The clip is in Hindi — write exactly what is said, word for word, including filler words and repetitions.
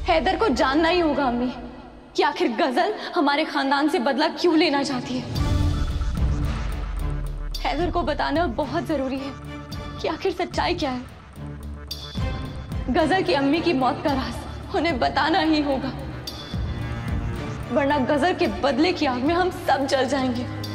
हैदर को जानना ही होगा अम्मी कि आखिर गजल हमारे खानदान से बदला क्यों लेना चाहती है। हैदर को बताना बहुत जरूरी है कि आखिर सच्चाई क्या है। गजल की अम्मी की मौत का राज उन्हें बताना ही होगा, वरना गजल के बदले की आग में हम सब जल जाएंगे।